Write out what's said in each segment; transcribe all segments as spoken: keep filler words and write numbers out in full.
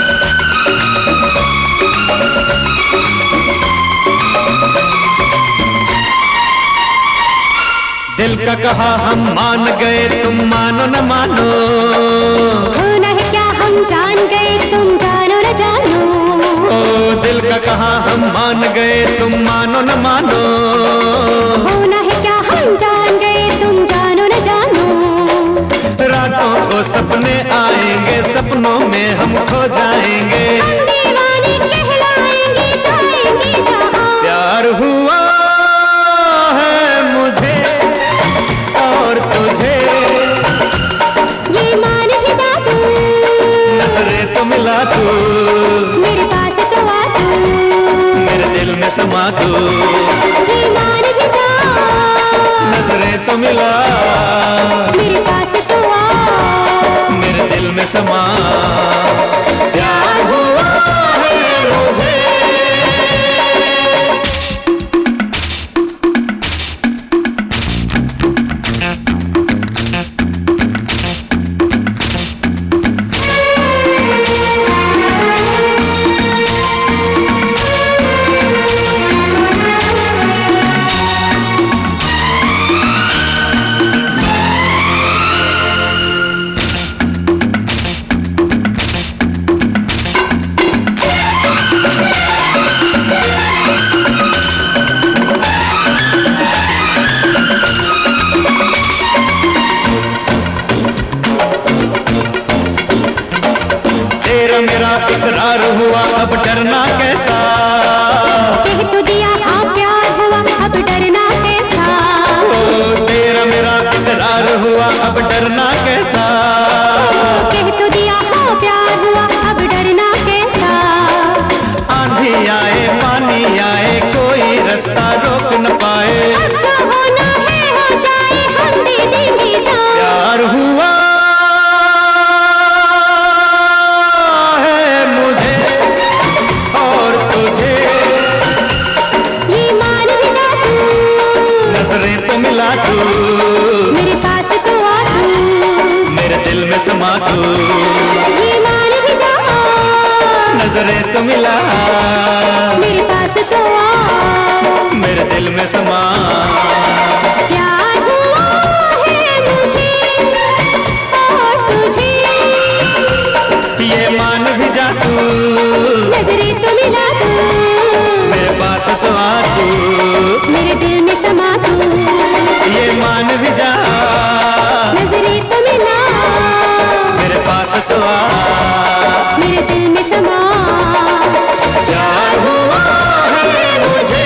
दिल का कहा हम मान गए, तुम मानो न मानो। होना है क्या हम जान गए, तुम जानो न जानो। ओ दिल का कहा हम मान गए, तुम मानो न मानो। होना है क्या हम जान गए, तुम जानो न जानो। रातों को सपने आएंगे, सपनों में हम खो जाएंगे। हम दीवाने कहलाएंगे, जाएंगे जहां। प्यार हुआ है मुझे और तुझे, ये मान भी जा तू। नजरें तो मिला तू, मेरे पास तो आ तू। मेरे दिल में समा तू। ये मान भी जा, नजरें तो मिला, मेरे पास तो आ। मेरे दिल में समा। प्यार हुआ है मुझे। इकरार हुआ अब डरना कैसा। कह तो दिया हाँ प्यार हुआ, अब डरना कैसा। ओ तेरा मेरा इकरार हुआ अब डरना कैसा। कह तो दिया हाँ प्यार हुआ, अब डरना कैसा। आंधी आए पानी आए कोई रास्ता रोक न पाए। अब जो होना है हो जाए, हम दे देंगे जान। प्यार हुआ मेरे पास तो आ तू, मेरे दिल में समा तू। ये मान भी जा, नजरें तो मिला, मेरे पास तो आ। मेरे दिल में समा। प्यार हुआ है मुझे और तुझे, ये मान भी जा तू। नजरें तो मिला तू, मेरे पास तो आ तू। मेरे दिल में समा तू। ये मान भी जा, नजरें तो मिला, मेरे पास तो आ। मेरे दिल में समा। प्यार हुआ है मुझे।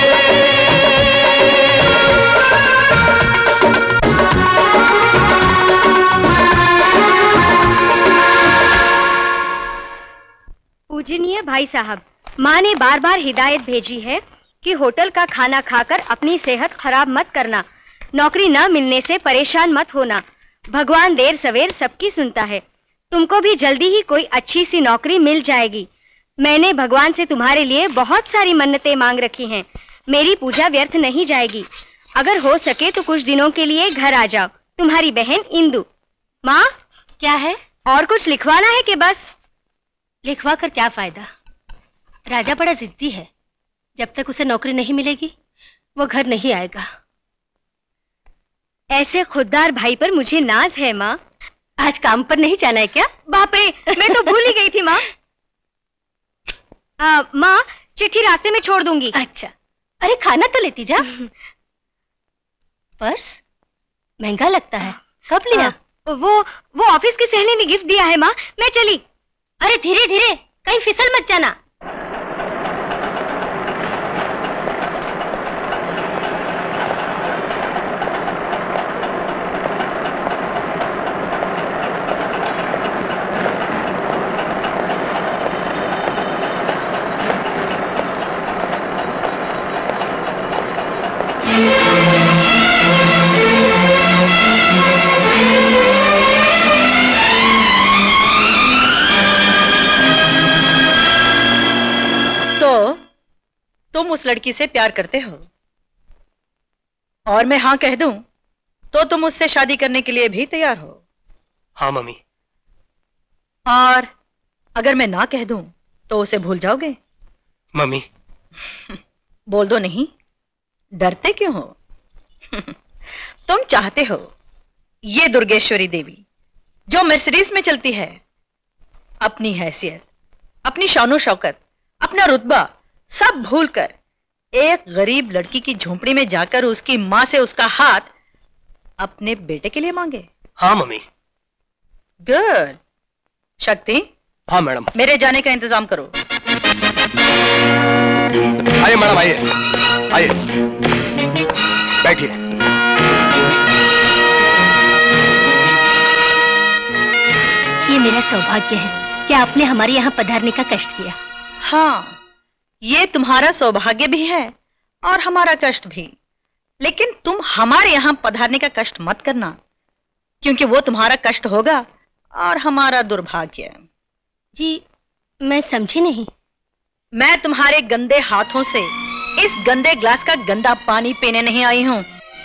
पूजनीय भाई साहब, माँ ने बार बार हिदायत भेजी है कि होटल का खाना खाकर अपनी सेहत खराब मत करना, नौकरी न मिलने से परेशान मत होना। भगवान देर सवेर सबकी सुनता है। तुमको भी जल्दी ही कोई अच्छी सी नौकरी मिल जाएगी। मैंने भगवान से तुम्हारे लिए बहुत सारी मन्नतें मांग रखी हैं। मेरी पूजा व्यर्थ नहीं जाएगी। अगर हो सके तो कुछ दिनों के लिए घर आ जाओ। तुम्हारी बहन इंदु। माँ, क्या है? और कुछ लिखवाना है कि बस? लिखवा कर क्या फायदा? राजा बड़ा जिद्दी है। जब तक उसे नौकरी नहीं मिलेगी वो घर नहीं आएगा। ऐसे खुददार भाई पर मुझे नाज है माँ। आज काम पर नहीं जाना है क्या? बाप रे, मैं तो भूल ही गई थी माँ। माँ, चिट्ठी रास्ते में छोड़ दूंगी। अच्छा, अरे खाना तो लेती जा। पर्स महंगा लगता है, कब लिया? आ, वो वो ऑफिस की सहेली ने गिफ्ट दिया है माँ, मैं चली। अरे धीरे धीरे, कहीं फिसल मत जाना। तुम उस लड़की से प्यार करते हो और मैं हाँ कह दूं तो तुम उससे शादी करने के लिए भी तैयार हो? हाँ मम्मी। और अगर मैं ना कह दूं तो उसे भूल जाओगे? मम्मी बोल दो नहीं, डरते क्यों हो? तुम चाहते हो ये दुर्गेश्वरी देवी जो मर्सिडीज में चलती है अपनी हैसियत, अपनी शानो शौकत, अपना रुतबा सब भूलकर एक गरीब लड़की की झोंपड़ी में जाकर उसकी मां से उसका हाथ अपने बेटे के लिए मांगे? हाँ मम्मी। गुड। शक्ति। हाँ मैडम। मेरे जाने का इंतजाम करो। आइए मैडम, आइए आइए, बैठिए। ये मेरा सौभाग्य है कि आपने हमारे यहाँ पधारने का कष्ट किया। हाँ, ये तुम्हारा सौभाग्य भी है और हमारा कष्ट भी, लेकिन तुम हमारे यहाँ पधारने का कष्ट मत करना, क्योंकि वो तुम्हारा कष्ट होगा और हमारा दुर्भाग्य। जी मैं समझी नहीं। मैं तुम्हारे गंदे हाथों से इस गंदे ग्लास का गंदा पानी पीने नहीं आई हूँ।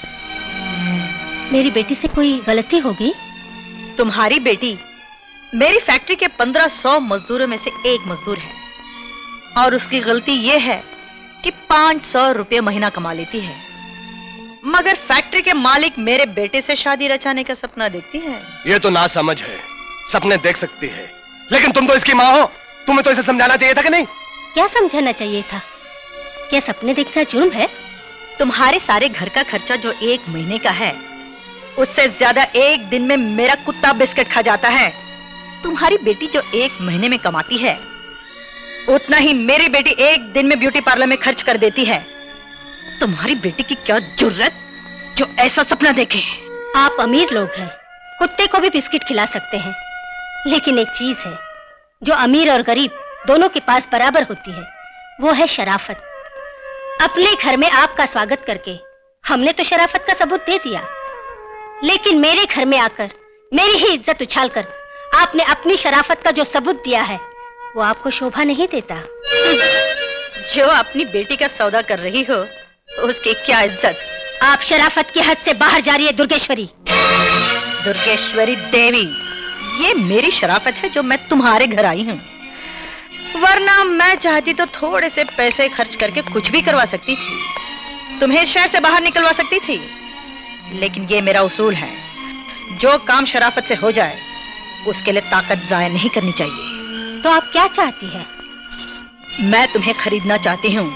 मेरी बेटी से कोई गलती होगी? तुम्हारी बेटी मेरी फैक्ट्री के पंद्रह सौ मजदूरों में से एक मजदूर है और उसकी गलती यह है कि पांच सौ रुपये महीना कमा लेती है, मगर फैक्ट्री के मालिक मेरे बेटे से शादी रचाने का सपना देखती है। ये तो ना समझ है, सपने देख सकती है, लेकिन तुम तो इसकी माँ हो, तुम्हें तो इसे समझाना चाहिए था कि नहीं? क्या समझाना चाहिए था? क्या सपने देखना जुर्म है? तुम्हारे सारे घर का खर्चा जो एक महीने का है उससे ज्यादा एक दिन में मेरा कुत्ता बिस्किट खा जाता है। तुम्हारी बेटी जो एक महीने में कमाती है उतना ही मेरी बेटी एक दिन में ब्यूटी पार्लर में खर्च कर देती है। तुम्हारी बेटी की क्या जुर्रत जो ऐसा सपना देखे। आप अमीर लोग हैं, कुत्ते को भी बिस्किट खिला सकते हैं, लेकिन एक चीज है जो अमीर और गरीब दोनों के पास बराबर होती है, वो है शराफत। अपने घर में आपका स्वागत करके हमने तो शराफत का सबूत दे दिया, लेकिन मेरे घर में आकर मेरी ही इज्जत उछालकर आपने अपनी शराफत का जो सबूत दिया है वो आपको शोभा नहीं देता। जो अपनी बेटी का सौदा कर रही हो उसकी क्या इज्जत। आप शराफत की हद से बाहर जा रही है दुर्गेश्वरी। दुर्गेश्वरी देवी, ये मेरी शराफत है जो मैं तुम्हारे घर आई हूँ, वरना मैं चाहती तो थोड़े से पैसे खर्च करके कुछ भी करवा सकती थी, तुम्हें शहर से बाहर निकलवा सकती थी, लेकिन ये मेरा उसूल है, जो काम शराफत से हो जाए उसके लिए ताकत जाया नहीं करनी चाहिए। तो आप क्या चाहती हैं? मैं तुम्हें खरीदना चाहती हूँ।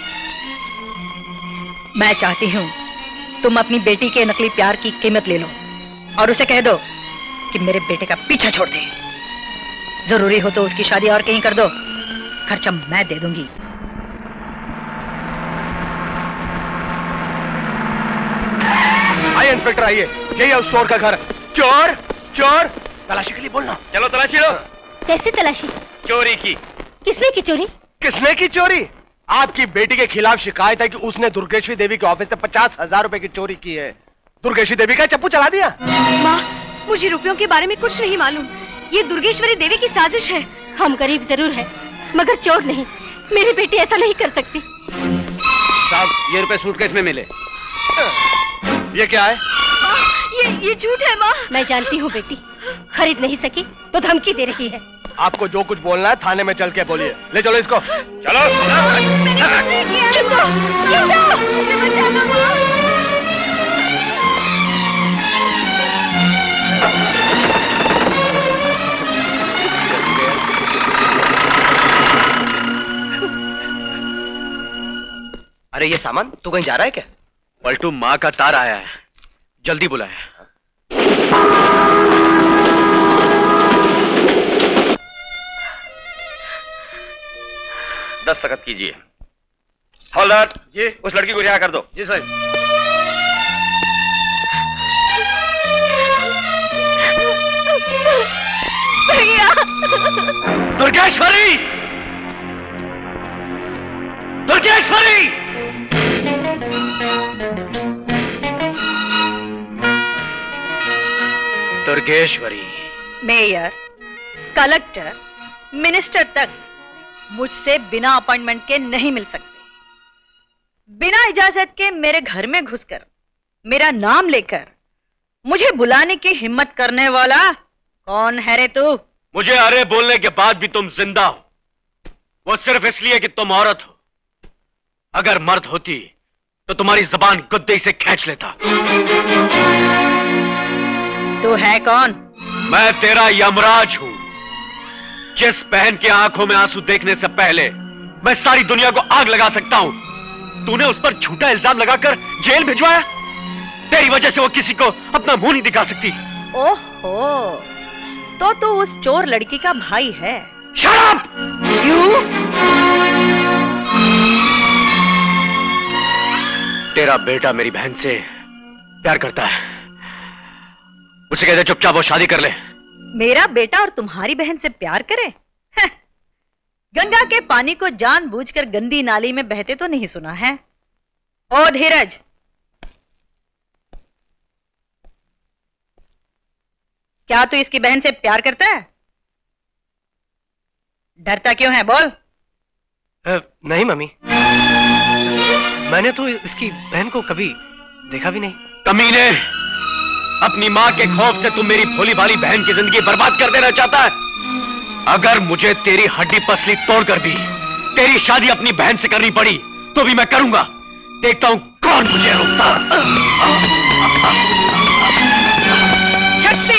मैं चाहती हूँ तुम अपनी बेटी के नकली प्यार की कीमत ले लो और उसे कह दो कि मेरे बेटे का पीछा छोड़ दे। जरूरी हो तो उसकी शादी और कहीं कर दो, खर्चा मैं दे दूंगी। आइए इंस्पेक्टर, आइए, यही है उस चोर का घर। चोर चोर, तलाशी के लिए बोलना। चलो तलाशी लो। कैसी तलाशी? चोरी की। किसने की चोरी? किसने की चोरी? आपकी बेटी के खिलाफ शिकायत है कि उसने दुर्गेश्वरी देवी के ऑफिस से पचास हजार रुपए की चोरी की है। दुर्गेश्वरी देवी का चप्पू चला दिया। माँ, मुझे रुपयों के बारे में कुछ नहीं मालूम, ये दुर्गेश्वरी देवी की साजिश है। हम गरीब जरूर है मगर चोर नहीं, मेरी बेटी ऐसा नहीं कर सकती। साहब, ये रुपए सूटकेस में मिले। ये क्या है? माँ, ये ये झूठ है माँ। मैं जानती हूँ बेटी, खरीद नहीं सकी तो धमकी दे रही है। आपको जो कुछ बोलना है थाने में चल के बोलिए। ले चलो इसको। चलो। मैंने कुछ नहीं किया। इंदु, इंदु, मुझे बचा लो माँ। अरे ये सामान तू कहीं जा रहा है क्या? पलटू, माँ का तार आया है, जल्दी बुलाया। दस्तखत कीजिए। हवलदार जी, उस लड़की को रिहा कर दो। जी सर। भैया। Durgeshwari, Durgeshwari. Durgeshwari. Mayor, collector, minister तक मुझसे बिना अपॉइंटमेंट के नहीं मिल सकते। बिना इजाजत के मेरे घर में घुसकर मेरा नाम लेकर मुझे बुलाने की हिम्मत करने वाला कौन है रे तू? मुझे अरे बोलने के बाद भी तुम जिंदा हो, वो सिर्फ इसलिए कि तुम औरत हो। अगर मर्द होती तो तुम्हारी जबान गुद्दे से खींच लेता। तू है कौन? मैं तेरा यमराज हूं, जिस बहन की आंखों में आंसू देखने से पहले मैं सारी दुनिया को आग लगा सकता हूं। तूने उस पर झूठा इल्जाम लगाकर जेल भिजवाया। तेरी वजह से वो किसी को अपना मुंह नहीं दिखा सकती। ओहो, तो तू उस चोर लड़की का भाई है। शराब! तेरा बेटा मेरी बहन से प्यार करता है, उसे कहते चुपचाप वो शादी कर ले। मेरा बेटा और तुम्हारी बहन से प्यार करे? गंगा के पानी को जानबूझकर गंदी नाली में बहते तो नहीं सुना है। ओ धीरज, क्या तू इसकी बहन से प्यार करता है? डरता क्यों है, बोल। आ, नहीं मम्मी, मैंने तो इसकी बहन को कभी देखा भी नहीं। कमीने, अपनी मां के खौफ से तुम मेरी भोली भाली बहन की जिंदगी बर्बाद कर देना चाहता है। अगर मुझे तेरी हड्डी पसली तोड़कर भी तेरी शादी अपनी बहन से करनी पड़ी तो भी मैं करूंगा। देखता हूं कौन मुझे रोकता। शक्ति!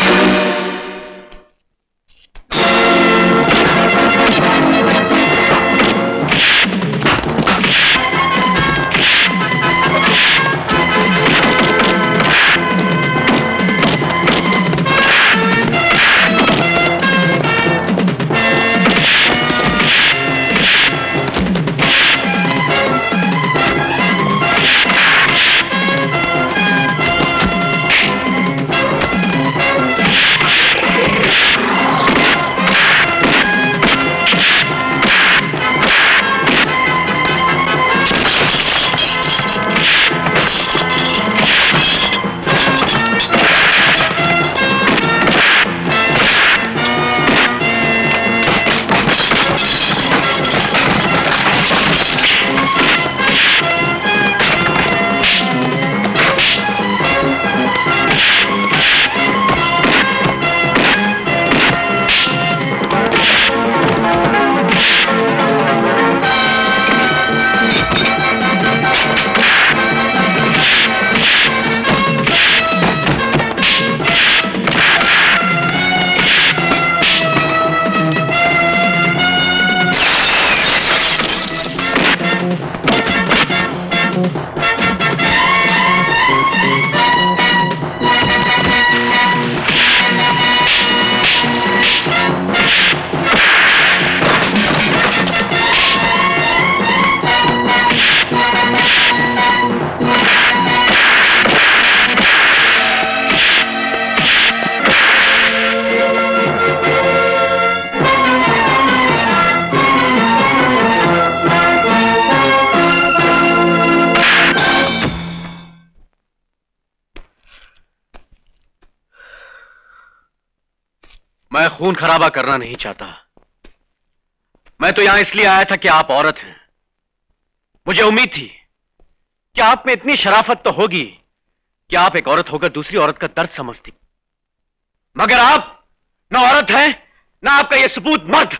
मैं खून खराबा करना नहीं चाहता। मैं तो यहां इसलिए आया था कि आप औरत हैं। मुझे उम्मीद थी कि आप में इतनी शराफत तो होगी कि आप एक औरत होकर दूसरी औरत का दर्द समझती, मगर आप ना औरत हैं ना आपका यह सबूत मर्द।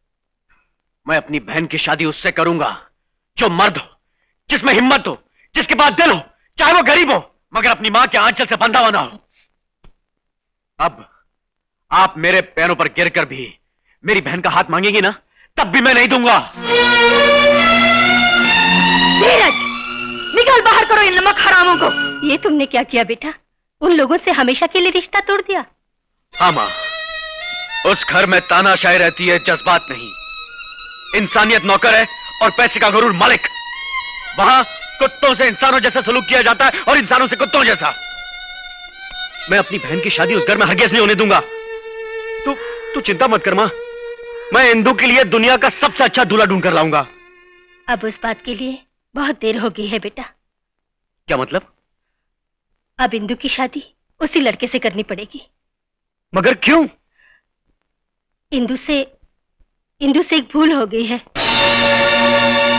मैं अपनी बहन की शादी उससे करूंगा जो मर्द हो, जिसमें हिम्मत हो, जिसके पास दिल हो, चाहे वो गरीब हो, मगर अपनी मां के आंचल से बंधा हुआ ना हो। अब आप मेरे पैरों पर गिरकर भी मेरी बहन का हाथ मांगेंगी ना, तब भी मैं नहीं दूंगा। धीरज, निकाल बाहर करो इन नमक हरामों को। ये तुमने क्या किया बेटा? उन लोगों से हमेशा के लिए रिश्ता तोड़ दिया। हाँ मां, उस घर में तानाशाही रहती है, जज्बात नहीं। इंसानियत नौकर है और पैसे का गुरूर मालिक। वहां कुत्तों से इंसानों जैसा सलूक किया जाता है और इंसानों से कुत्तों जैसा। मैं अपनी बहन की शादी उस घर में हरगिज़ नहीं होने दूंगा। तू तू चिंता मत कर मां, मैं इंदू के लिए दुनिया का सबसे अच्छा दूल्हा ढूंढ कर लाऊंगा। अब उस बात के लिए बहुत देर हो गई है बेटा। क्या मतलब? अब इंदू की शादी उसी लड़के से करनी पड़ेगी। मगर क्यों? इंदू से इंदू से एक भूल हो गई है।